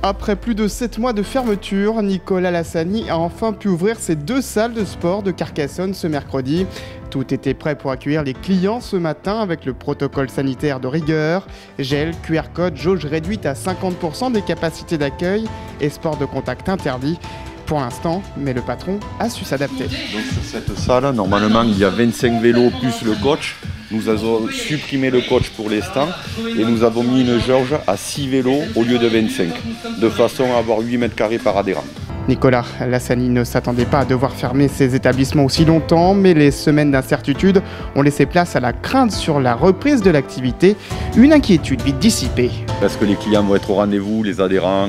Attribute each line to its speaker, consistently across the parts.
Speaker 1: Après plus de 7 mois de fermeture, Nicolas Lassani a enfin pu ouvrir ses 2 salles de sport de Carcassonne ce mercredi. Tout était prêt pour accueillir les clients ce matin avec le protocole sanitaire de rigueur, gel, QR code, jauge réduite à 50% des capacités d'accueil et sport de contact interdit. Pour l'instant, mais le patron a su s'adapter.
Speaker 2: Donc sur cette salle, normalement, il y a 25 vélos plus le coach. Nous avons supprimé le coach pour l'instant et nous avons mis une jauge à 6 vélos au lieu de 25, de façon à avoir 8 mètres carrés par adhérent.
Speaker 1: Nicolas Lassani ne s'attendait pas à devoir fermer ses établissements aussi longtemps, mais les semaines d'incertitude ont laissé place à la crainte sur la reprise de l'activité, une inquiétude vite dissipée.
Speaker 2: Est-ce que les clients vont être au rendez-vous, les adhérents,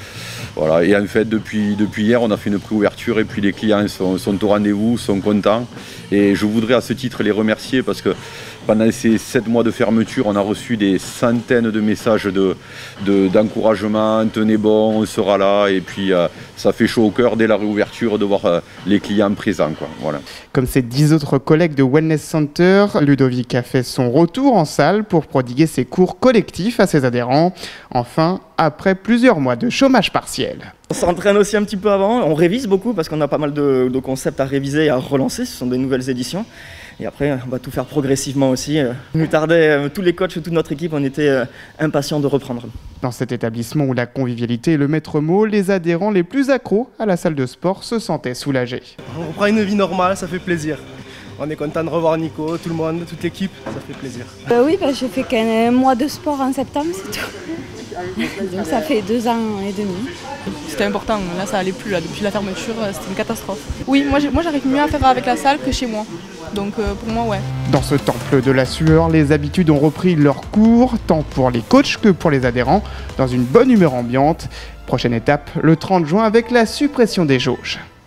Speaker 2: Voilà. Et en fait, depuis hier, on a fait une préouverture et puis les clients sont au rendez-vous, sont contents. Et je voudrais à ce titre les remercier parce que pendant ces 7 mois de fermeture, on a reçu des centaines de messages d'encouragement, tenez bon, on sera là. Et puis ça fait chaud au cœur dès la réouverture de voir les clients présents, quoi. Voilà.
Speaker 1: Comme ses 10 autres collègues de Wellness Center, Ludovic a fait son retour en salle pour prodiguer ses cours collectifs à ses adhérents. Enfin, après plusieurs mois de chômage partiel.
Speaker 3: On s'entraîne aussi un petit peu avant, on révise beaucoup parce qu'on a pas mal de concepts à réviser et à relancer, ce sont des nouvelles éditions. Et après, on va tout faire progressivement aussi. Il nous tardait, tous les coachs, toute notre équipe, on était impatients de reprendre. Dans
Speaker 1: cet établissement où la convivialité est le maître mot, les adhérents les plus accros à la salle de sport se sentaient soulagés.
Speaker 4: On reprend une vie normale, ça fait plaisir. On est content de revoir Nico, tout le monde, toute l'équipe, ça fait plaisir.
Speaker 5: Oui, j'ai fait qu'un mois de sport en septembre, c'est tout. Donc ça fait 2 ans et demi.
Speaker 6: C'était important, là ça allait plus, là. Depuis la fermeture, c'était une catastrophe. Oui, moi j'arrive mieux à faire avec la salle que chez moi, donc pour moi ouais.
Speaker 1: Dans ce temple de la sueur, les habitudes ont repris leur cours, tant pour les coachs que pour les adhérents, dans une bonne humeur ambiante. Prochaine étape, le 30 juin avec la suppression des jauges.